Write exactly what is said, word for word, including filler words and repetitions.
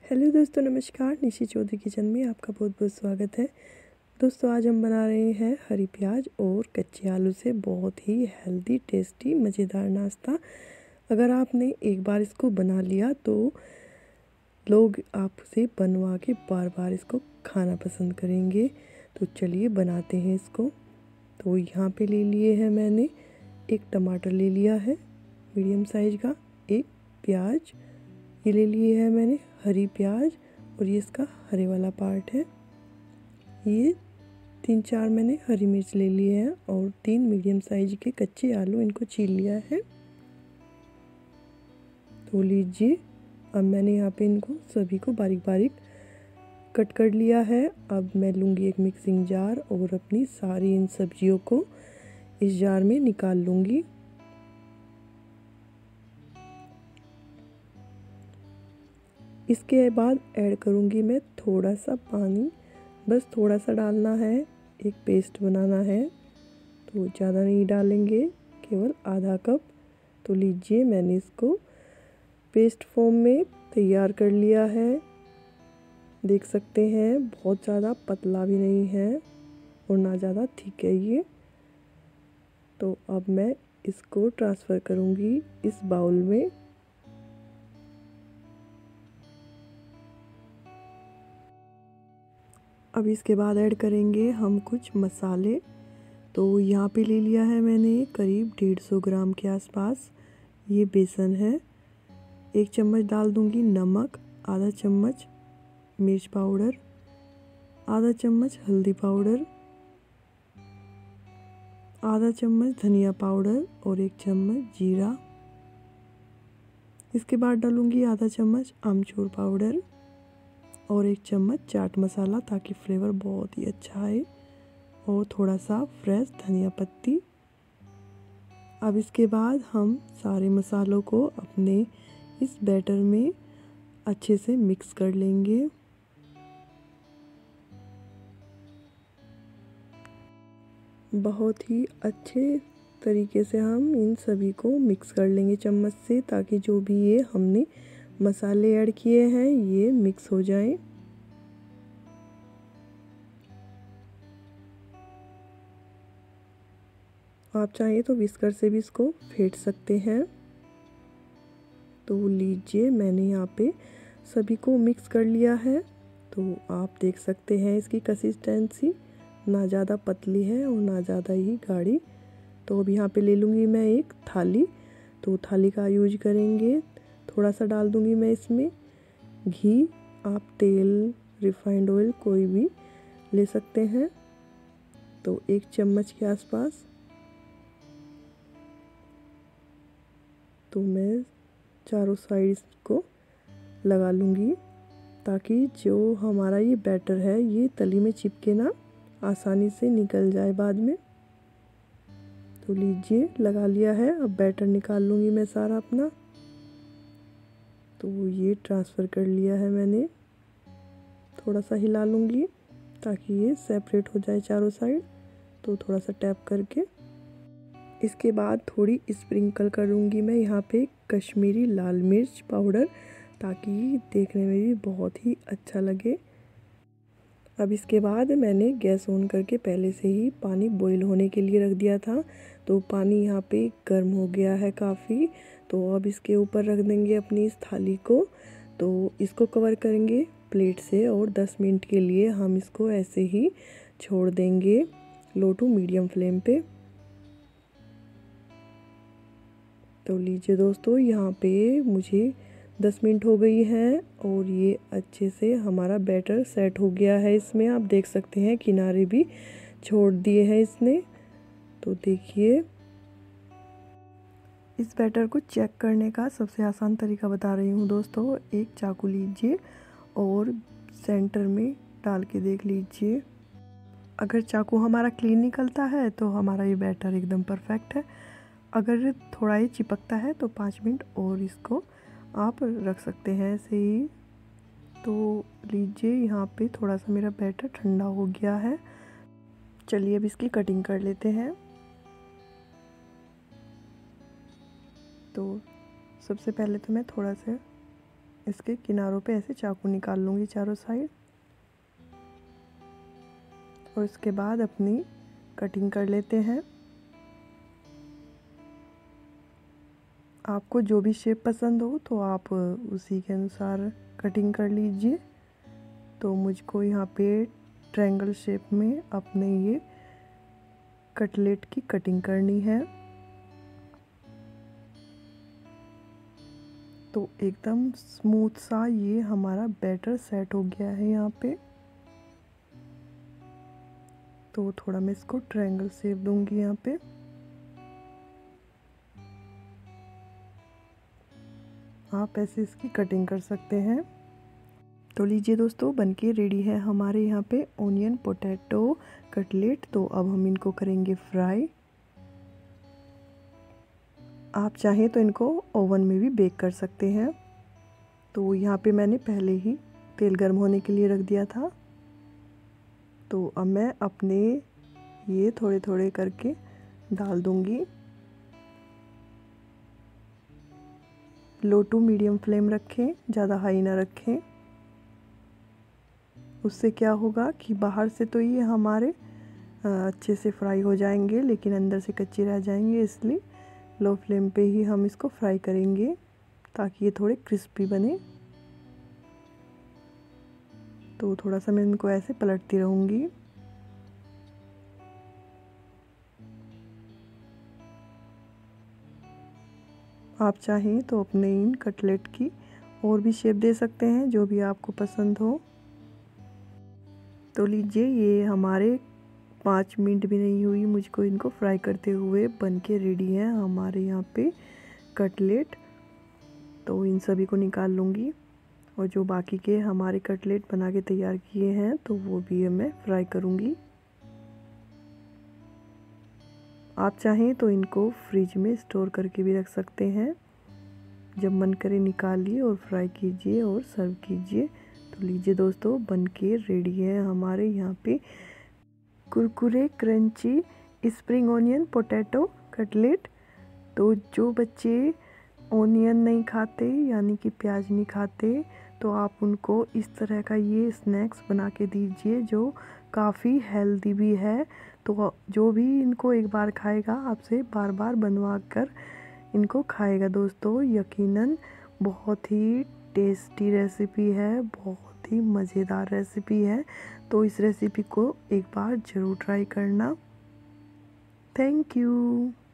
Hello दोस्तों, नमस्कार। Nishi Chaudhary kitchen में आपका बहुत बहुत स्वागत है। दोस्तों, आज हम बना रहे हैं हरी प्याज और कच्चे आलू से बहुत ही हेल्दी, टेस्टी, मज़ेदार नाश्ता। अगर आपने एक बार इसको बना लिया तो लोग आपसे बनवा के बार बार इसको खाना पसंद करेंगे। तो चलिए बनाते हैं इसको। तो यहाँ पे ले लिए हैं मैंने एक टमाटर ले लिया है मीडियम साइज़ का, एक प्याज ये ले लिए है मैंने हरी प्याज, और ये इसका हरे वाला पार्ट है। ये तीन चार मैंने हरी मिर्च ले लिए हैं और तीन मीडियम साइज के कच्चे आलू, इनको छील लिया है। तो लीजिए, अब मैंने यहाँ पे इनको सभी को बारीक बारीक कट कर लिया है। अब मैं लूँगी एक मिक्सिंग जार और अपनी सारी इन सब्जियों को इस जार में निकाल लूँगी। इसके बाद ऐड करूँगी मैं थोड़ा सा पानी, बस थोड़ा सा डालना है, एक पेस्ट बनाना है। तो ज़्यादा नहीं डालेंगे, केवल आधा कप। तो लीजिए, मैंने इसको पेस्ट फॉर्म में तैयार कर लिया है। देख सकते हैं, बहुत ज़्यादा पतला भी नहीं है और ना ज़्यादा थिक है ये। तो अब मैं इसको ट्रांसफ़र करूँगी इस बाउल में। अब इसके बाद ऐड करेंगे हम कुछ मसाले। तो यहाँ पे ले लिया है मैंने करीब डेढ़ सौ ग्राम के आसपास ये बेसन है। एक चम्मच डाल दूँगी नमक, आधा चम्मच मिर्च पाउडर, आधा चम्मच हल्दी पाउडर, आधा चम्मच धनिया पाउडर और एक चम्मच जीरा। इसके बाद डालूँगी आधा चम्मच आमचूर पाउडर और एक चम्मच चाट मसाला, ताकि फ्लेवर बहुत ही अच्छा आए, और थोड़ा सा फ्रेश धनिया पत्ती। अब इसके बाद हम सारे मसालों को अपने इस बैटर में अच्छे से मिक्स कर लेंगे। बहुत ही अच्छे तरीके से हम इन सभी को मिक्स कर लेंगे चम्मच से, ताकि जो भी ये हमने मसाले ऐड किए हैं ये मिक्स हो जाएं। आप चाहें तो विस्कर से भी इसको फेंट सकते हैं। तो लीजिए, मैंने यहाँ पे सभी को मिक्स कर लिया है। तो आप देख सकते हैं इसकी कंसिस्टेंसी ना ज़्यादा पतली है और ना ज़्यादा ही गाढ़ी। तो अब यहाँ पे ले लूँगी मैं एक थाली। तो थाली का यूज करेंगे। थोड़ा सा डाल दूँगी मैं इसमें घी, आप तेल, रिफाइंड ऑयल कोई भी ले सकते हैं। तो एक चम्मच के आसपास। तो मैं चारों साइड को लगा लूँगी, ताकि जो हमारा ये बैटर है ये तली में चिपके ना, आसानी से निकल जाए बाद में। तो लीजिए, लगा लिया है। अब बैटर निकाल लूँगी मैं सारा अपना। तो ये ट्रांसफ़र कर लिया है मैंने। थोड़ा सा हिला लूँगी ताकि ये सेपरेट हो जाए चारों साइड। तो थोड़ा सा टैप करके इसके बाद थोड़ी स्प्रिंकल करूँगी मैं यहाँ पे कश्मीरी लाल मिर्च पाउडर, ताकि देखने में भी बहुत ही अच्छा लगे। अब इसके बाद मैंने गैस ऑन करके पहले से ही पानी बॉईल होने के लिए रख दिया था। तो पानी यहाँ पे गर्म हो गया है काफ़ी। तो अब इसके ऊपर रख देंगे अपनी इस थाली को। तो इसको कवर करेंगे प्लेट से और दस मिनट के लिए हम इसको ऐसे ही छोड़ देंगे लो टू मीडियम फ्लेम पे। तो लीजिए दोस्तों, यहाँ पे मुझे दस मिनट हो गई है और ये अच्छे से हमारा बैटर सेट हो गया है। इसमें आप देख सकते हैं किनारे भी छोड़ दिए हैं इसने। तो देखिए, इस बैटर को चेक करने का सबसे आसान तरीका बता रही हूँ दोस्तों। एक चाकू लीजिए और सेंटर में डाल के देख लीजिए। अगर चाकू हमारा क्लीन निकलता है तो हमारा ये बैटर एकदम परफेक्ट है। अगर थोड़ा ही चिपकता है तो पाँच मिनट और इसको आप रख सकते हैं ऐसे ही। तो लीजिए, यहाँ पे थोड़ा सा मेरा बैटर ठंडा हो गया है। चलिए अब इसकी कटिंग कर लेते हैं। तो सबसे पहले तो मैं थोड़ा सा इसके किनारों पे ऐसे चाकू निकाल लूँगी चारों साइड, और इसके बाद अपनी कटिंग कर लेते हैं। आपको जो भी शेप पसंद हो तो आप उसी के अनुसार कटिंग कर लीजिए। तो मुझको यहाँ पे ट्रायंगल शेप में अपने ये कटलेट की कटिंग करनी है। तो एकदम स्मूथ सा ये हमारा बैटर सेट हो गया है यहाँ पे। तो थोड़ा मैं इसको ट्रायंगल शेप दूंगी यहाँ पे। आप ऐसे इसकी कटिंग कर सकते हैं। तो लीजिए दोस्तों, बनके रेडी है हमारे यहाँ पे ओनियन पोटैटो कटलेट। तो अब हम इनको करेंगे फ्राई। आप चाहें तो इनको ओवन में भी बेक कर सकते हैं। तो यहाँ पे मैंने पहले ही तेल गर्म होने के लिए रख दिया था। तो अब मैं अपने ये थोड़े थोड़े करके डाल दूँगी। लो टू मीडियम फ्लेम रखें, ज़्यादा हाई ना रखें। उससे क्या होगा कि बाहर से तो ये हमारे अच्छे से फ्राई हो जाएंगे, लेकिन अंदर से कच्चे रह जाएंगे। इसलिए लो फ्लेम पे ही हम इसको फ्राई करेंगे ताकि ये थोड़े क्रिस्पी बने। तो थोड़ा सा मैं इनको ऐसे पलटती रहूँगी। आप चाहें तो अपने इन कटलेट की और भी शेप दे सकते हैं, जो भी आपको पसंद हो। तो लीजिए, ये हमारे पाँच मिनट भी नहीं हुई मुझको इनको फ्राई करते हुए, बनके रेडी है हमारे यहाँ पे कटलेट। तो इन सभी को निकाल लूँगी, और जो बाकी के हमारे कटलेट बना के तैयार किए हैं तो वो भी मैं फ्राई करूँगी। आप चाहें तो इनको फ्रिज में स्टोर करके भी रख सकते हैं। जब मन करे निकालिए और फ्राई कीजिए और सर्व कीजिए। तो लीजिए दोस्तों, बनके रेडी है हमारे यहाँ पे Kurkure crunchy spring onion potato cutlet. तो जो बच्चे ओनियन नहीं खाते, यानी कि प्याज नहीं खाते, तो आप उनको इस तरह का ये स्नैक्स बना के दीजिए, जो काफ़ी हेल्दी भी है। तो जो भी इनको एक बार खाएगा, आपसे बार बार बनवा कर इनको खाएगा। दोस्तों, यकीनन बहुत ही टेस्टी रेसिपी है, बहुत ही मज़ेदार रेसिपी है। तो इस रेसिपी को एक बार ज़रूर ट्राई करना। Thank you.